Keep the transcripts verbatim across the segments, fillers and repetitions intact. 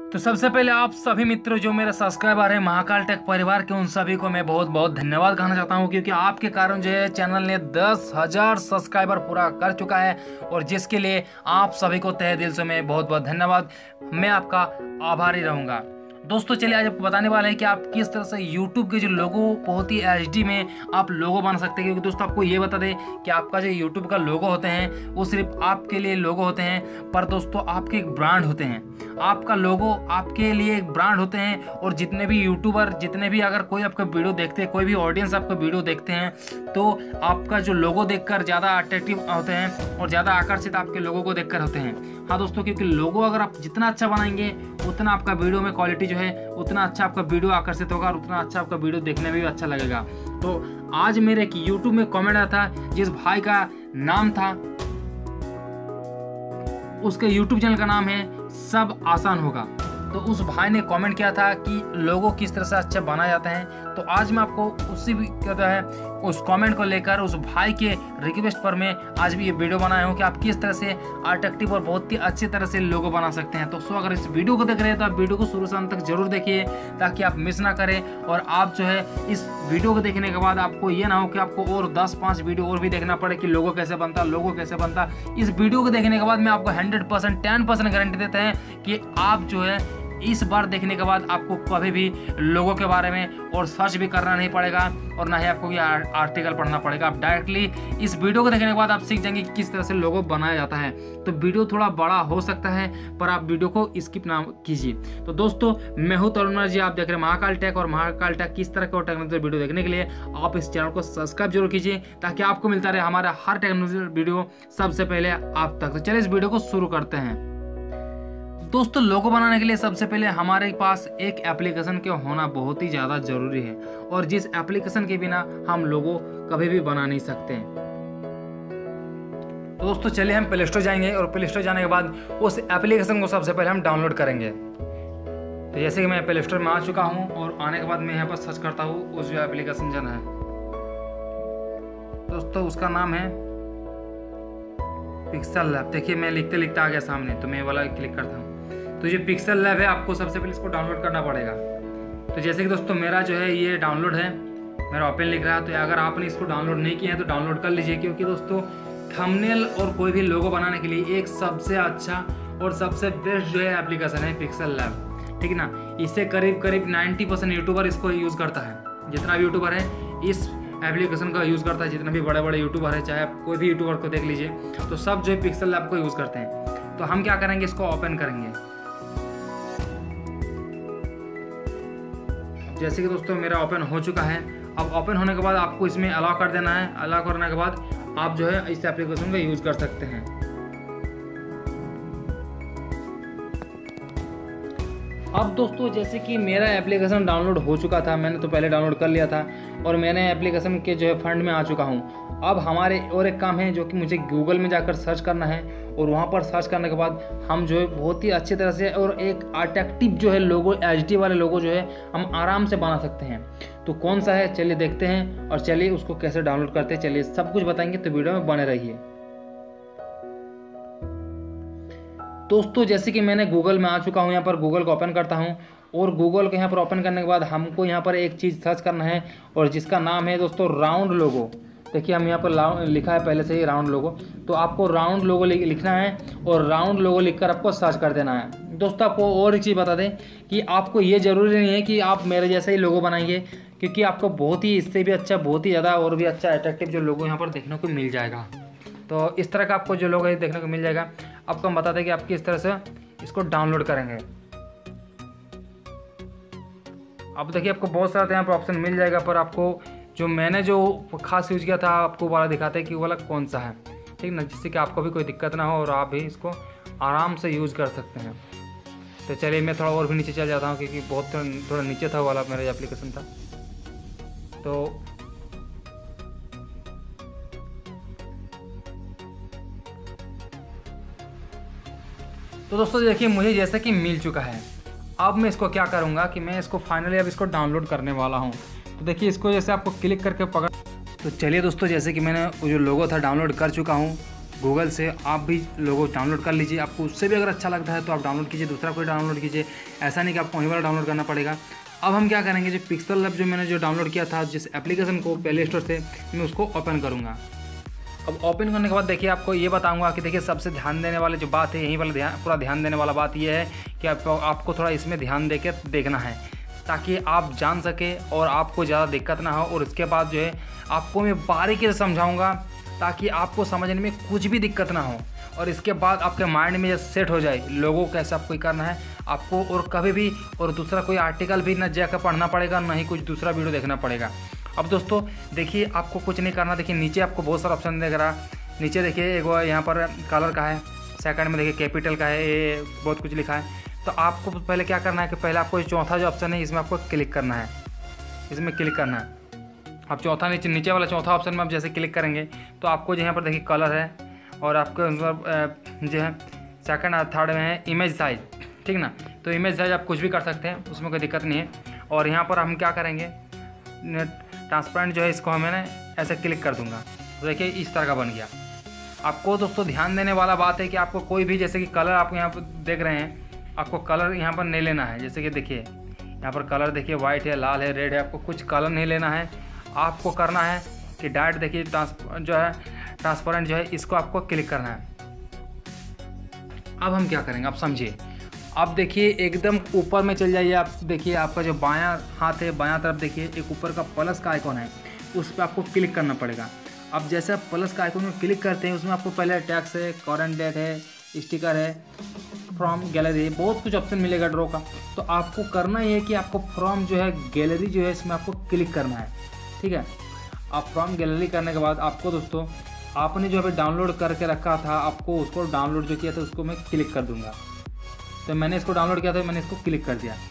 तो सबसे पहले आप सभी मित्रों जो मेरे सब्सक्राइबर हैं महाकाल टेक परिवार के, उन सभी को मैं बहुत बहुत धन्यवाद कहना चाहता हूं, क्योंकि आपके कारण जो है चैनल ने दस हजार सब्सक्राइबर पूरा कर चुका है और जिसके लिए आप सभी को तहे दिल से मैं बहुत बहुत धन्यवाद, मैं आपका आभारी रहूंगा। दोस्तों चलिए आज आपको बताने वाले हैं कि आप किस तरह से YouTube के जो लोगो बहुत ही एच डी में आप लोगो बना सकते हैं। क्योंकि दोस्तों आपको ये बता दें कि आपका जो YouTube का लोगो होते हैं वो सिर्फ आपके लिए लोगो होते हैं, पर दोस्तों आपके एक ब्रांड होते हैं। आपका लोगो आपके लिए एक ब्रांड होते हैं और जितने भी यूट्यूबर, जितने भी अगर कोई आपका वीडियो देखते हैं, कोई भी ऑडियंस आपका वीडियो देखते हैं, तो आपका जो लोगो देखकर ज़्यादा अट्रैक्टिव होते हैं और ज़्यादा आकर्षित आपके लोगों को देखकर होते हैं। हाँ दोस्तों, क्योंकि लोगो अगर आप जितना अच्छा बनाएंगे उतना आपका वीडियो में क्वालिटी जो है उतना अच्छा आपका वीडियो आकर्षित होगा और उतना अच्छा आपका वीडियो देखने में भी अच्छा लगेगा। तो आज मेरे एक यूट्यूब में कमेंट आया था, जिस भाई का नाम था, उसके यूट्यूब चैनल का नाम है सब आसान होगा। तो उस भाई ने कमेंट किया था कि लोगो किस तरह से अच्छा बनाए जाते हैं। तो आज मैं आपको उसी भी कहता है उस कमेंट को लेकर उस भाई के रिक्वेस्ट पर मैं आज भी ये वीडियो बनाया हूँ कि आप किस तरह से अट्रैक्टिव और बहुत ही अच्छी तरह से लोगो बना सकते हैं। तो सो अगर इस वीडियो को देख रहे हैं तो आप वीडियो को शुरू से अंत तक जरूर देखिए ताकि आप मिस ना करें और आप जो है इस वीडियो को देखने के बाद आपको ये ना हो कि आपको और दस पाँच वीडियो और भी देखना पड़े कि लोगो कैसे बनता लोगो कैसे बनता। इस वीडियो को देखने के बाद मैं आपको hundred percent ten percent guarantee देते हैं कि आप जो है इस बार देखने के बाद आपको कभी भी लोगों के बारे में और सर्च भी करना नहीं पड़ेगा और ना ही आपको ये आर्टिकल पढ़ना पड़ेगा। आप डायरेक्टली इस वीडियो को देखने के बाद आप सीख जाएंगे कि किस तरह से लोगो बनाया जाता है। तो वीडियो थोड़ा बड़ा हो सकता है पर आप वीडियो को स्किप ना कीजिए। तो दोस्तों मैं हूं तरुण जी, आप देख रहे हैं महाकाल टेक और महाकाल टेक किस तरह के टेक्नोलॉजी वीडियो देखने के लिए आप इस चैनल को सब्सक्राइब जरूर कीजिए ताकि आपको मिलता रहे हमारा हर टेक्नोलॉजी वीडियो सबसे पहले आप तक। तो चलिए इस वीडियो को शुरू करते हैं। दोस्तों लोगो बनाने के लिए सबसे पहले हमारे पास एक एप्लीकेशन के होना बहुत ही ज़्यादा ज़रूरी है और जिस एप्लीकेशन के बिना हम लोगो कभी भी बना नहीं सकते। तो दोस्तों चलिए हम प्ले स्टोर जाएंगे और प्ले स्टोर जाने के बाद उस एप्लीकेशन को सबसे पहले हम डाउनलोड करेंगे। तो जैसे कि मैं प्ले स्टोर में आ चुका हूँ और आने के बाद मैं यहाँ पर सर्च करता हूँ उस जो एप्लीकेशन जन है, दोस्तों उसका नाम है पिक्सल लैब। देखिए मैं लिखते लिखते आ गया सामने, तो मैं वाला क्लिक करता हूँ। तो ये पिक्सल लैब है, आपको सबसे पहले इसको डाउनलोड करना पड़ेगा। तो जैसे कि दोस्तों मेरा जो है ये डाउनलोड है, मेरा ओपन लिख रहा है। तो अगर आपने इसको डाउनलोड नहीं किया है तो डाउनलोड कर लीजिए, क्योंकि दोस्तों थंबनेल और कोई भी लोगो बनाने के लिए एक सबसे अच्छा और सबसे बेस्ट जो है एप्लीकेशन है पिक्सल लैब, ठीक है ना। इससे करीब करीब नाइन्टी परसेंट यूट्यूबर इसको यूज़ करता है। जितना भी यूट्यूबर है इस एप्लीकेशन का यूज़ करता है, जितने भी बड़े बड़े यूट्यूबर है, चाहे आप कोई भी यूट्यूबर को देख लीजिए, तो सब जो है पिक्सल लैब को यूज़ करते हैं। तो हम क्या करेंगे, इसको ओपन करेंगे। जैसे कि दोस्तों मेरा ओपन हो चुका है। अब ओपन होने के बाद आपको इसमें अलाउ कर देना है। अलाउ करने के बाद आप जो है इस एप्लीकेशन का यूज़ कर सकते हैं। अब दोस्तों जैसे कि मेरा एप्लीकेशन डाउनलोड हो चुका था, मैंने तो पहले डाउनलोड कर लिया था और मैंने एप्लीकेशन के जो है फंड में आ चुका हूँ। अब हमारे और एक काम है जो कि मुझे गूगल में जाकर सर्च करना है और वहाँ पर सर्च करने के बाद हम जो है बहुत ही अच्छी तरह से और एक अट्रैक्टिव जो है लोगो, एच डी वाले लोगो जो है हम आराम से बना सकते हैं। तो कौन सा है चलिए देखते हैं और चलिए उसको कैसे डाउनलोड करते हैं, चलिए सब कुछ बताएंगे, तो वीडियो में बने रहिए। दोस्तों जैसे कि मैंने गूगल में आ चुका हूँ, यहाँ पर गूगल को ओपन करता हूँ और गूगल को यहाँ पर ओपन करने के बाद हमको यहाँ पर एक चीज़ सर्च करना है और जिसका नाम है दोस्तों राउंड लोगो। देखिए हम यहाँ पर लिखा है पहले से ही राउंड लोगो, तो आपको राउंड लोगो लिखना है और राउंड लोगो लिखकर आपको सर्च कर देना है। दोस्तों आपको और एक चीज़ बता दें कि आपको ये ज़रूरी नहीं है कि आप मेरे जैसा ही लोगो बनाएंगे, क्योंकि आपको बहुत ही इससे भी अच्छा, बहुत ही ज़्यादा और भी अच्छा अट्रैक्टिव जो लोगो यहाँ पर देखने को मिल जाएगा। तो इस तरह का आपको जो लोगो देखने को मिल जाएगा। आपको हम बता दें कि आप किस तरह से इसको डाउनलोड करेंगे। अब देखिए आपको बहुत सारा यहाँ पर ऑप्शन मिल जाएगा, पर आपको जो मैंने जो खास यूज़ किया था आपको वाला दिखाते हैं कि वाला कौन सा है, ठीक ना, जिससे कि आपको भी कोई दिक्कत ना हो और आप भी इसको आराम से यूज़ कर सकते हैं। तो चलिए मैं थोड़ा और भी नीचे चल जाता हूँ, क्योंकि बहुत थोड़ा नीचे था वाला मेरा जो एप्लीकेशन था। तो तो दोस्तों देखिए मुझे जैसा कि मिल चुका है। अब मैं इसको क्या करूँगा कि मैं इसको फाइनली अब इसको डाउनलोड करने वाला हूँ। तो देखिए इसको जैसे आपको क्लिक करके पकड़, तो चलिए दोस्तों जैसे कि मैंने वो जो लोगो था डाउनलोड कर चुका हूँ गूगल से आप भी लोगो डाउनलोड कर लीजिए। आपको उससे भी अगर अच्छा लगता है तो आप डाउनलोड कीजिए, दूसरा कोई डाउनलोड कीजिए, ऐसा नहीं कि आपको वही वाला डाउनलोड करना पड़ेगा। अब हम क्या करेंगे, जो पिक्सल लैब जो मैंने जो डाउनलोड किया था जिस एप्लीकेशन को प्ले स्टोर से, मैं उसको ओपन करूँगा। अब ओपन करने के बाद देखिए आपको ये बताऊंगा कि देखिए सबसे ध्यान देने वाली जो बात है, यहीं वाला ध्यान पूरा ध्यान देने वाला बात ये है कि आपको आपको थोड़ा इसमें ध्यान दे के देखना है ताकि आप जान सके और आपको ज़्यादा दिक्कत ना हो। और इसके बाद जो है आपको मैं बारीकी से समझाऊंगा ताकि आपको समझने में कुछ भी दिक्कत ना हो, और इसके बाद आपके माइंड में सेट हो जाए लोगों को कैसे आपको करना है आपको, और कभी भी और दूसरा कोई आर्टिकल भी ना जाकर पढ़ना पड़ेगा, ना ही कुछ दूसरा वीडियो देखना पड़ेगा। अब दोस्तों देखिए आपको कुछ नहीं करना, देखिए नीचे आपको बहुत सारा ऑप्शन दिख रहा है। नीचे देखिए एक यहाँ पर कलर का है, सेकंड में देखिए कैपिटल का है, ये बहुत कुछ लिखा है। तो आपको पहले क्या करना है कि पहले आपको चौथा जो ऑप्शन है इसमें आपको क्लिक करना है, इसमें क्लिक करना है। आप चौथा नीचे नीचे वाला चौथा ऑप्शन में आप जैसे क्लिक करेंगे तो आपको जो यहाँ पर देखिए कलर है, और आपको जो है सेकंड और थर्ड में है इमेज साइज, ठीक ना। तो इमेज साइज आप कुछ भी कर सकते हैं, उसमें कोई दिक्कत नहीं है। और यहाँ पर हम क्या करेंगे, ट्रांसपेरेंट जो है इसको हमें ना ऐसे क्लिक कर दूंगा, तो देखिए इस तरह का बन गया। आपको दोस्तों ध्यान देने वाला बात है कि आपको कोई भी जैसे कि कलर आप यहाँ पर देख रहे हैं, आपको कलर यहाँ पर नहीं लेना है। जैसे कि देखिए यहाँ पर कलर देखिए वाइट है, लाल है, रेड है, आपको कुछ कलर नहीं लेना है। आपको करना है कि डायरेक्ट देखिए ट्रांस जो है ट्रांसपेरेंट जो है इसको आपको क्लिक करना है। अब हम क्या करेंगे आप समझिए। अब देखिए एकदम ऊपर में चल जाइए, आप देखिए आपका जो बायां हाथ है, बायां तरफ देखिए एक ऊपर का प्लस का आइकॉन है, उस पर आपको क्लिक करना पड़ेगा। अब जैसे आप प्लस का आइकॉन में क्लिक करते हैं उसमें आपको पहले टैक्स है, करंट डेट है, स्टिकर है, फ्रॉम गैलरी, बहुत कुछ ऑप्शन मिलेगा ड्रॉ का। तो आपको करना ये है कि आपको फ्रॉम जो है गैलरी जो है इसमें आपको क्लिक करना है, ठीक है। आप फ्रॉम गैलरी करने के बाद आपको दोस्तों आपने जो अभी डाउनलोड करके रखा था, आपको उसको डाउनलोड जो किया था उसको मैं क्लिक कर दूंगा। तो मैंने इसको डाउनलोड किया था, मैंने इसको क्लिक कर दिया,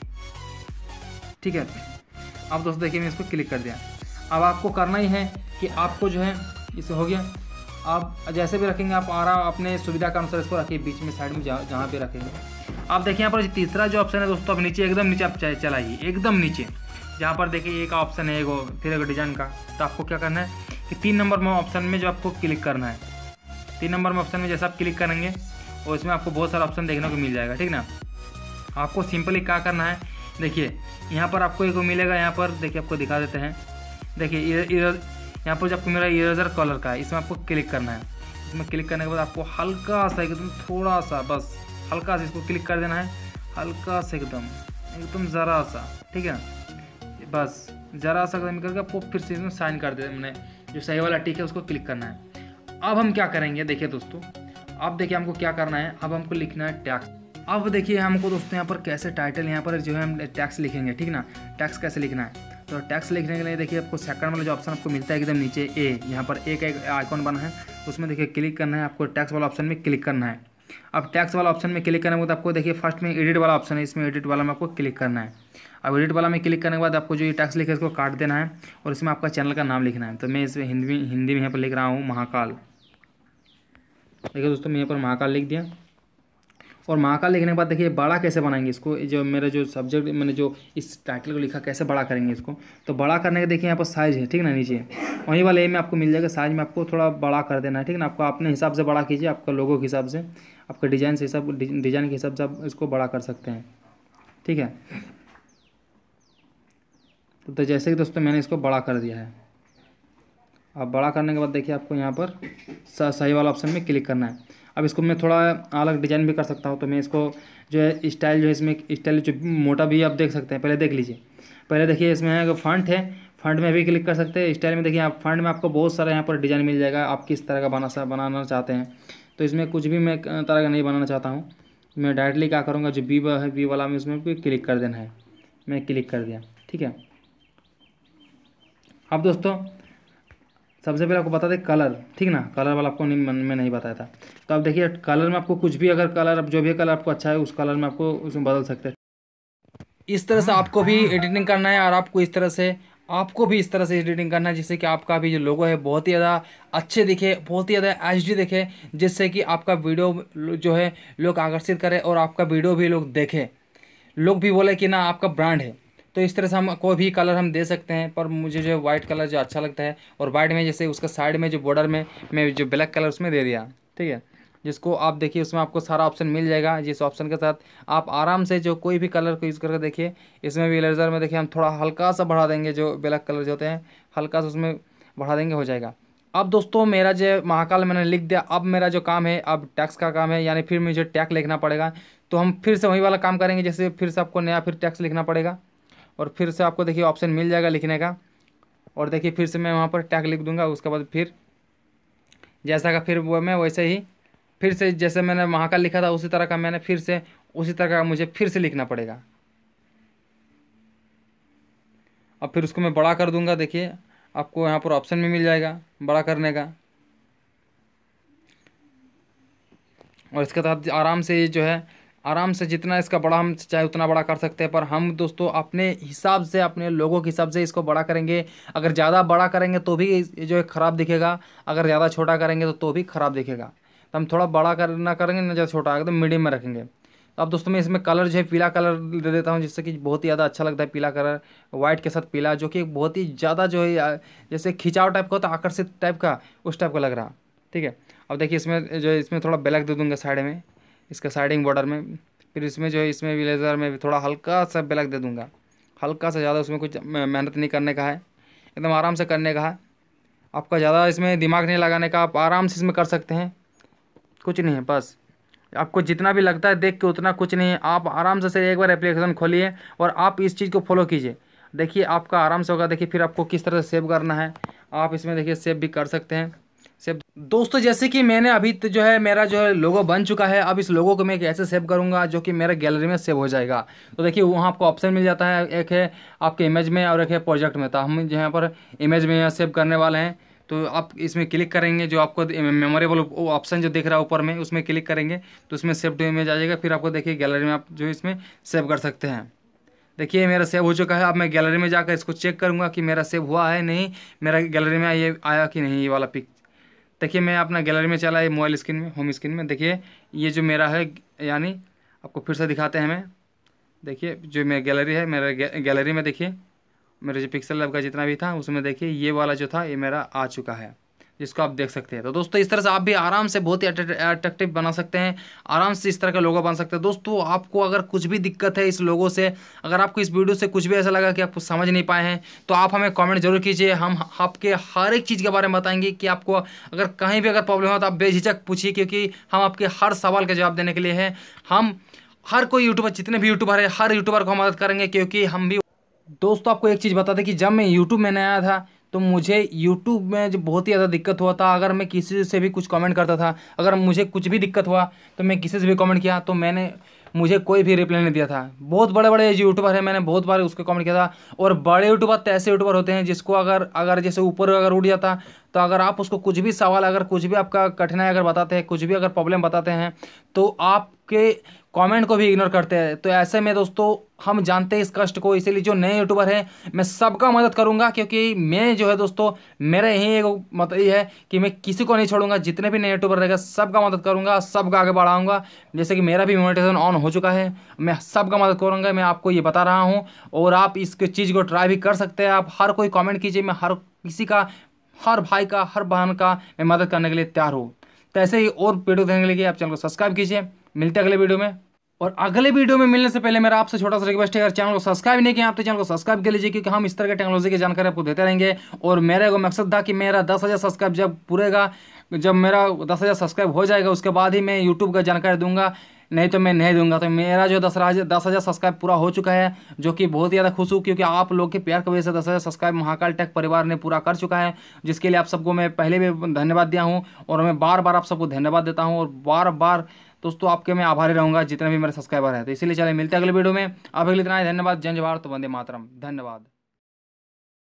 ठीक है। अब दोस्तों देखिए मैं इसको क्लिक कर दिया। अब आपको करना ही है कि आपको जो है इसे हो गया, आप जैसे भी रखेंगे आप आ रहा अपने सुविधा के अनुसार इसको रखिए बीच में साइड में जहाँ जहाँ पे रखेंगे। आप देखिए यहाँ पर तीसरा जो ऑप्शन है दोस्तों, अब नीचे एकदम नीचे आप चलाइए, एकदम नीचे जहाँ पर देखिए एक ऑप्शन है एगो फिर एक डिजाइन का। तो आपको क्या करना है कि तीन नंबर में ऑप्शन में जो आपको क्लिक करना है, तीन नंबर में ऑप्शन में जैसे आप क्लिक करेंगे और इसमें आपको बहुत सारा ऑप्शन देखने को मिल जाएगा, ठीक ना। आपको सिंपली क्या करना है, देखिए यहाँ पर आपको एक मिलेगा, यहाँ पर देखिए आपको दिखा देते हैं। देखिए यहाँ पर जो आपको मेरा इरेजर कलर का है, इसमें आपको क्लिक करना है। इसमें क्लिक करने के बाद आपको हल्का सा एकदम थोड़ा सा बस हल्का सा इसको क्लिक कर देना है, हल्का सा एकदम एकदम ज़रा सा, ठीक है, बस ज़रा सा एकदम करके आपको फिर से इसमें साइन कर देना, मैंने जो सही वाला टिक है उसको क्लिक करना है। अब हम क्या करेंगे देखिए दोस्तों, अब देखिए हमको क्या करना है, अब हमको लिखना है टैक्स। अब देखिए हमको दोस्तों यहाँ पर कैसे टाइटल यहाँ पर जो है हम टैक्स लिखेंगे, ठीक ना। टैक्स कैसे लिखना है, तो टैक्स लिखने के लिए देखिए आपको सेकंड वाला जो ऑप्शन आपको मिलता है एकदम नीचे ए, यहाँ पर एक एक आइकॉन बना है, उसमें देखिए क्लिक करना है, आपको टैक्स वाला ऑप्शन में क्लिक करना है। अब टैक्स वाला ऑप्शन में क्लिक करने के बाद आपको देखिए फर्स्ट में एडिट वाला ऑप्शन है, इसमें एडिट वाला में आपको क्लिक करना है। अब एडिट वाला में क्लिक करने के बाद आपको जो ये टैक्स लिखा है इसको काट देना है और इसमें आपका चैनल का नाम लिखना है। तो मैं इसमें हिंदी हिंदी में यहाँ पर लिख रहा हूँ महाकाल। देखिए दोस्तों मैं यहाँ पर महाकाल लिख दिया, और महाकाल लिखने के बाद देखिए बड़ा कैसे बनाएंगे इसको, जो मेरा जो सब्जेक्ट मैंने जो इस टाइटल को लिखा कैसे बड़ा करेंगे इसको। तो बड़ा करने के देखिए यहाँ पर साइज़ है, ठीक ना, नीचे वहीं वाले ए में आपको मिल जाएगा, साइज़ में आपको थोड़ा बड़ा कर देना है, ठीक ना। आपको अपने हिसाब से बड़ा कीजिए, आपका लोगो के हिसाब से, आपका डिजाइन से हिसाब डिजाइन के हिसाब से आप इसको बड़ा कर सकते हैं, ठीक है। तो जैसे कि दोस्तों मैंने इसको बड़ा कर दिया है। अब बड़ा करने के बाद देखिए आपको यहाँ पर सही वाला ऑप्शन में क्लिक करना है। अब इसको मैं थोड़ा अलग डिजाइन भी कर सकता हूँ, तो मैं इसको जो है स्टाइल जो है इसमें स्टाइल जो मोटा भी आप देख सकते हैं, पहले देख लीजिए। पहले देखिए इसमें है फंट है, फंट में भी क्लिक कर सकते हैं। स्टाइल में देखिए आप फंट में आपको बहुत सारा यहाँ पर डिज़ाइन मिल जाएगा, आप किस तरह का बना बनाना चाहते हैं। तो इसमें कुछ भी मैं तरह का नहीं बनाना चाहता हूँ, मैं डायरेक्टली क्या करूँगा, जो बी है बी वाला में उसमें भी क्लिक कर देना है। मैं क्लिक कर दिया, ठीक है। अब दोस्तों सबसे पहले आपको बता दें कलर, ठीक ना, कलर वाला आपको नहीं मन में नहीं बताया था। तो अब देखिए कलर में आपको कुछ भी अगर कलर जो भी कलर आपको अच्छा है उस कलर में आपको उसमें बदल सकते हैं। इस तरह से आपको भी एडिटिंग करना है, और आपको इस तरह से आपको भी इस तरह से एडिटिंग करना है जिससे कि आपका भी जो लोगो है बहुत ही ज़्यादा अच्छे दिखे, बहुत ही ज़्यादा एच डी दिखे, जिससे कि आपका वीडियो जो है लोग आकर्षित करे और आपका वीडियो भी लोग देखें, लोग भी बोले कि ना आपका ब्रांड है। तो इस तरह से हम कोई भी कलर हम दे सकते हैं, पर मुझे जो वाइट कलर जो अच्छा लगता है, और वाइट में जैसे उसका साइड में जो बॉर्डर में मैं जो ब्लैक कलर उसमें दे दिया, ठीक है, जिसको आप देखिए उसमें आपको सारा ऑप्शन मिल जाएगा। जिस ऑप्शन के साथ आप आराम से जो कोई भी कलर को यूज़ करके देखिए। इसमें भी इरेजर में देखिए हम थोड़ा हल्का सा बढ़ा देंगे, जो ब्लैक कलर जो होते हैं हल्का सा उसमें बढ़ा देंगे, हो जाएगा। अब दोस्तों मेरा जो महाकाल मैंने लिख दिया, अब मेरा जो काम है अब टैक्स का काम है, यानी फिर मुझे टैग लिखना पड़ेगा। तो हम फिर से वही वाला काम करेंगे, जैसे फिर से आपको नया फिर टैक्स लिखना पड़ेगा और फिर से आपको देखिए ऑप्शन मिल जाएगा लिखने का। और देखिए फिर से मैं वहाँ पर टैग लिख दूंगा। उसके बाद फिर जैसा का फिर वो मैं वैसे ही फिर से जैसे मैंने महाकाल लिखा था उसी तरह का मैंने फिर से उसी तरह का मुझे फिर से लिखना पड़ेगा। अब फिर उसको मैं बड़ा कर दूंगा। देखिए आपको यहाँ पर ऑप्शन भी मिल जाएगा बड़ा करने का, और इसके साथ आराम से ये जो है आराम से जितना इसका बड़ा हम चाहे उतना बड़ा कर सकते हैं। पर हम दोस्तों अपने हिसाब से अपने लोगों के हिसाब से इसको बड़ा करेंगे। अगर ज़्यादा बड़ा करेंगे तो भी ये जो है ख़राब दिखेगा, अगर ज़्यादा छोटा करेंगे तो तो भी ख़राब दिखेगा। तो हम थोड़ा बड़ा करना करेंगे ना ज़्यादा छोटा, एकदम मीडियम में रखेंगे। तो अब दोस्तों मैं इसमें कलर जो है पीला कलर दे देता हूँ, जिससे कि बहुत ही ज़्यादा अच्छा लगता है पीला कलर, वाइट के साथ पीला, जो कि बहुत ही ज़्यादा जो है जैसे खिंचाव टाइप का होता है, आकर्षित टाइप का, उस टाइप का लग रहा। ठीक है, अब देखिए इसमें जो है इसमें थोड़ा ब्लैक दे दूँगा साइड में, इसका साइडिंग बॉर्डर में। फिर इसमें जो है इसमें विलेजर में भी थोड़ा हल्का सा ब्लैक दे दूँगा, हल्का सा, ज़्यादा उसमें कुछ मेहनत नहीं करने का है, एकदम आराम से करने का है। आपका ज़्यादा इसमें दिमाग नहीं लगाने का, आप आराम से इसमें कर सकते हैं, कुछ नहीं है। बस आपको जितना भी लगता है देख के उतना कुछ नहीं है। आप आराम से से एक बार एप्लीकेशन खोलिए और आप इस चीज़ को फॉलो कीजिए, देखिए आपका आराम से होगा। देखिए फिर आपको किस तरह से सेव करना है, आप इसमें देखिए सेव भी कर सकते हैं सेव। दोस्तों जैसे कि मैंने अभी तो जो है मेरा जो है लोगो बन चुका है, अब इस लोगो को मैं कैसे सेव करूंगा जो कि मेरे गैलरी में सेव हो जाएगा। तो देखिए वहाँ आपको ऑप्शन मिल जाता है, एक है आपके इमेज में और एक है प्रोजेक्ट में। तो हम यहाँ पर इमेज में यहाँ सेव करने वाले हैं, तो आप इसमें क्लिक करेंगे, जो आपको मेमोरेबल ऑप्शन जो दिख रहा है ऊपर में उसमें क्लिक करेंगे तो उसमें सेव टू इमेज आ जाएगा। फिर आपको देखिए गैलरी में आप जो इसमें सेव कर सकते हैं। देखिए मेरा सेव हो चुका है। अब मैं गैलरी में जाकर इसको चेक करूंगा कि मेरा सेव हुआ है नहीं, मेरा गैलरी में ये आया कि नहीं, ये वाला पिक। देखिए मैं अपना गैलरी में चला है, मोबाइल स्क्रीन में, होम स्क्रीन में। देखिए ये जो मेरा है, यानी आपको फिर से दिखाते हैं हमें। देखिए जो मेरा गैलरी है, मेरा गैलरी में देखिए मेरे जो पिक्सल लैब का जितना भी था उसमें देखिए ये वाला जो था ये मेरा आ चुका है, जिसको आप देख सकते हैं। तो दोस्तों इस तरह से आप भी आराम से बहुत ही अट्रैक्टिव बना सकते हैं, आराम से इस तरह का लोगो बन सकते हैं। दोस्तों आपको अगर कुछ भी दिक्कत है इस लोगो से, अगर आपको इस वीडियो से कुछ भी ऐसा लगा कि आप कुछ समझ नहीं पाए हैं, तो आप हमें कमेंट जरूर कीजिए। हम आपके हर एक चीज़ के बारे में बताएंगे कि आपको अगर कहीं भी अगर प्रॉब्लम हो तो आप बेझिझक पूछिए, क्योंकि हम आपके हर सवाल का जवाब देने के लिए हैं। हम हर कोई यूट्यूबर, जितने भी यूट्यूबर है, हर यूट्यूबर को मदद करेंगे, क्योंकि हम भी। दोस्तों आपको एक चीज़ बता दें कि जब मैं यूट्यूब में नया था तो मुझे यूट्यूब में जो बहुत ही ज़्यादा दिक्कत हुआ था। अगर मैं किसी से भी कुछ कमेंट करता था, अगर मुझे कुछ भी दिक्कत हुआ तो मैं किसी से भी कमेंट किया तो मैंने मुझे कोई भी रिप्लाई नहीं दिया था। बहुत बड़े बड़े यूट्यूबर हैं, मैंने बहुत बार उसको कमेंट किया था। और बड़े यूट्यूबर तो ऐसे यूट्यूबर होते हैं जिसको अगर अगर जैसे ऊपर अगर उठ जाता, तो अगर आप उसको कुछ भी सवाल, अगर कुछ भी आपका कठिनाई अगर बताते हैं, कुछ भी अगर प्रॉब्लम बताते हैं, तो आपके कमेंट को भी इग्नोर करते हैं। तो ऐसे में दोस्तों हम जानते हैं इस कष्ट को, इसीलिए जो नए यूट्यूबर हैं मैं सबका मदद करूंगा, क्योंकि मैं जो है दोस्तों मेरा यही एक मतलब ये है कि मैं किसी को नहीं छोड़ूंगा। जितने भी नए यूट्यूबर रहेगा सबका मदद करूंगा, सबका आगे बढ़ाऊंगा। जैसे कि मेरा भी मोनेटाइजेशन ऑन हो चुका है, मैं सबका मदद करूंगा, मैं आपको ये बता रहा हूँ। और आप इस चीज़ को ट्राई भी कर सकते हैं। आप हर कोई कॉमेंट कीजिए, मैं हर किसी का, हर भाई का, हर बहन का मैं मदद करने के लिए तैयार हूँ। तो ऐसे ही और वीडियो देखने के लिए आप चैनल को सब्सक्राइब कीजिए। मिलते हैं अगले वीडियो में। और अगले वीडियो में मिलने से पहले मेरा आपसे छोटा सा रिक्वेस्ट है, अगर चैनल को सब्सक्राइब नहीं किया आप तो चैनल को सब्सक्राइब कर लीजिए, क्योंकि हम इस तरह के टेक्नोलॉजी की जानकारी आपको देते रहेंगे। और मेरा को मकसद था कि मेरा दस हज़ार सब्सक्राइब जब पूरेगा, जब मेरा दस हज़ार सब्सक्राइब हो जाएगा उसके बाद ही मैं यूट्यूब का जानकारी दूंगा, नहीं तो मैं नहीं दूंगा। तो मेरा जो दस हज़ार दस हज़ार सब्सक्राइब पूरा हो चुका है, जो कि बहुत ही ज़्यादा खुश हूँ, क्योंकि आप लोग के प्यार की वजह से दस हज़ार सब्सक्राइब महाकाल टेक परिवार ने पूरा कर चुका है, जिसके लिए आप सबको मैं पहले भी धन्यवाद दिया हूँ और मैं बार बार आप सबको धन्यवाद देता हूँ। और बार बार दोस्तों आपके मैं आभारी रहूँगा जितने भी मेरे सब्सक्राइबर हैं। तो इसीलिए चले मिलते हैं अगले वीडियो में। आप अगले इतना ही धन्यवाद। जय जवाहर, तो वंदे मातरम। धन्यवाद।